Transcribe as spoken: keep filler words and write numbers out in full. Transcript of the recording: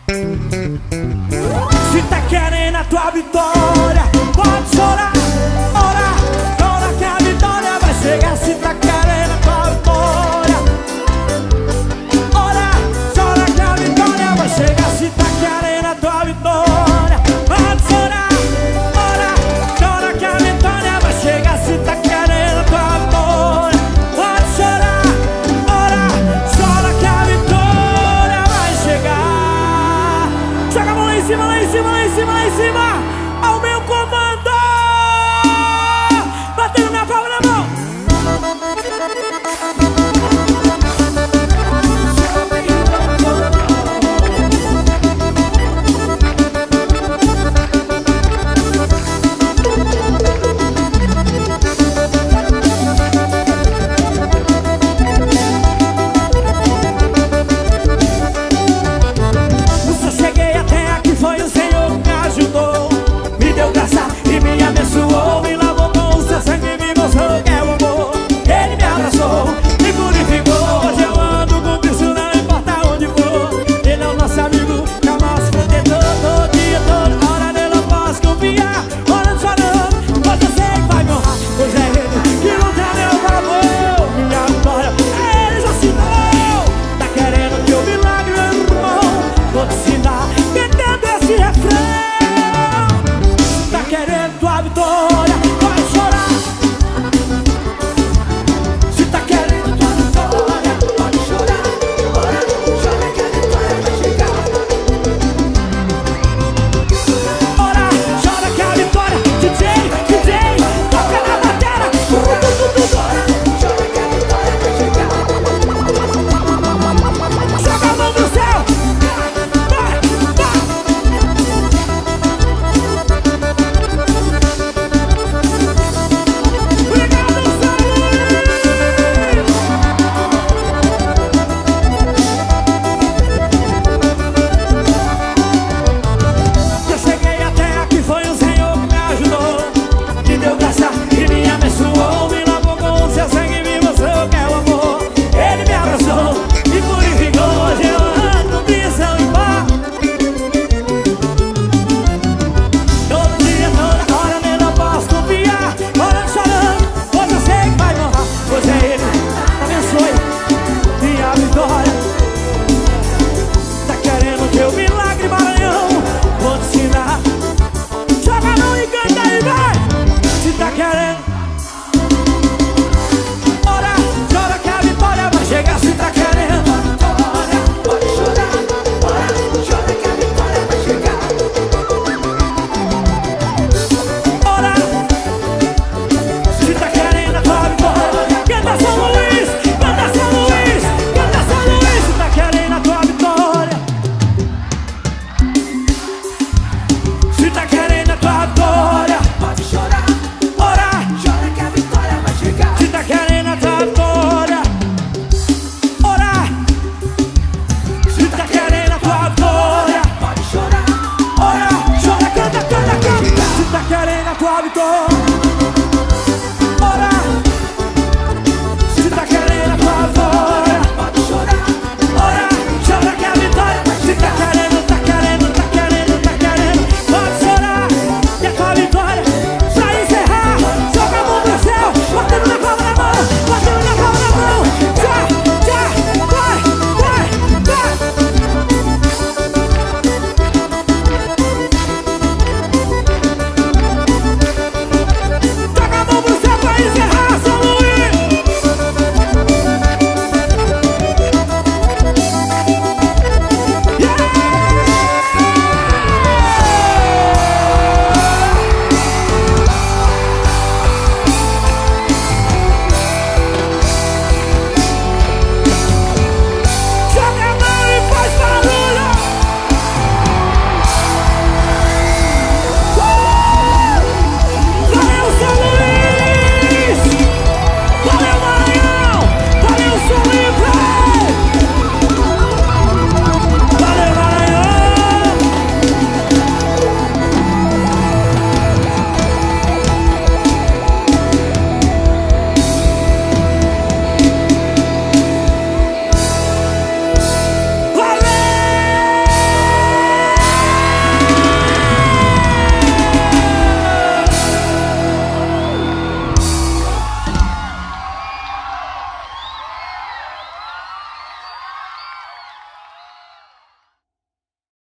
Se tá querendo a tua vitória, pode chorar, ora, chora que a vitória vai chegar. Se tá querendo a tua vitória, ora, chora que a vitória vai chegar. Se tá querendo a tua vitória, pode chorar, ora, chora que a vitória vai chegar. Se tá querendo a tua vitória, pode chorar, ora, chora que a vitória vai chegar. Joga a mão lá em cima, lá em cima, lá em cima, lá em cima, ao meu comando.